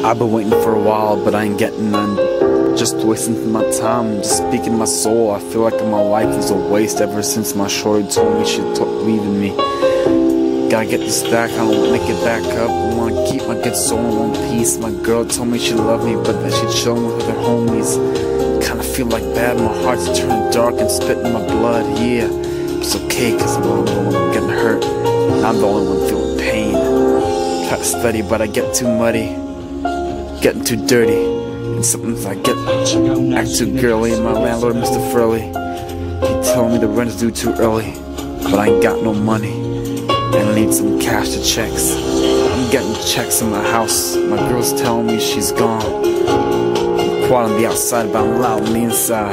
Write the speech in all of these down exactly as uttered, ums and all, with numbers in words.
I've been waiting for a while, but I ain't getting none. Just wasting my time, just speaking my soul. I feel like my life is a waste ever since my shorty told me she'd leaving me. Gotta get this back, I don't wanna get back up. I wanna keep my good soul in one piece. My girl told me she loved me, but that she'd chillin' with her homies. Kinda feel like bad, my heart's turning dark and spitting my blood, yeah. It's okay, cause I'm the only one getting hurt, and I'm the only one feeling pain. Try to study, but I get too muddy, getting too dirty, and sometimes I get act too girly. And my landlord, Mister Furley, he told me the rent is due too early, but I ain't got no money, and I need some cash to checks. I'm getting checks in my house, my girl's telling me she's gone. I'm quiet on the outside, but I'm loud on the inside.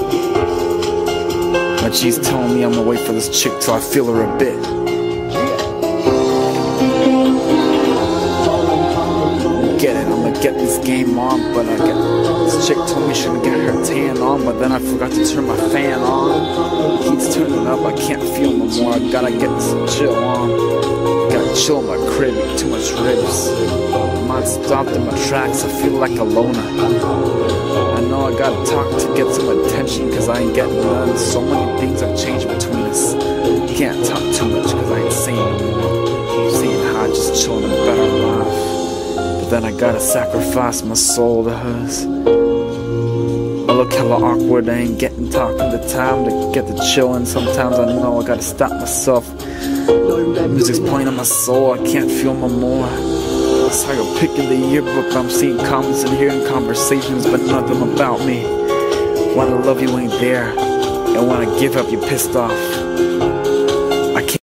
My G's telling me I'm gonna wait for this chick till I feel her a bit. Get it, I'ma get this game on, but I get this chick told me she should get her tan on, but then I forgot to turn my fan on. Heat's turning up, I can't feel no more. I gotta get some chill on. Gotta chill in my crib, eat too much ribs. My mind stopped in my tracks, I feel like a loner. I know I gotta talk to get some attention, cause I ain't getting none. So many things have changed between us. Can't talk too much cause I ain't saying no more. Seeing how I just chillin' a better life. But then I gotta sacrifice my soul to hers. I look hella awkward, I ain't getting talking the time to get the chillin'. Sometimes I know I gotta stop myself. Music's playing on my soul, I can't feel no more. I saw you're picking the yearbook, I'm seeing comments and hearing conversations, but none of them about me. When I love you ain't there, and when I give up you're pissed off.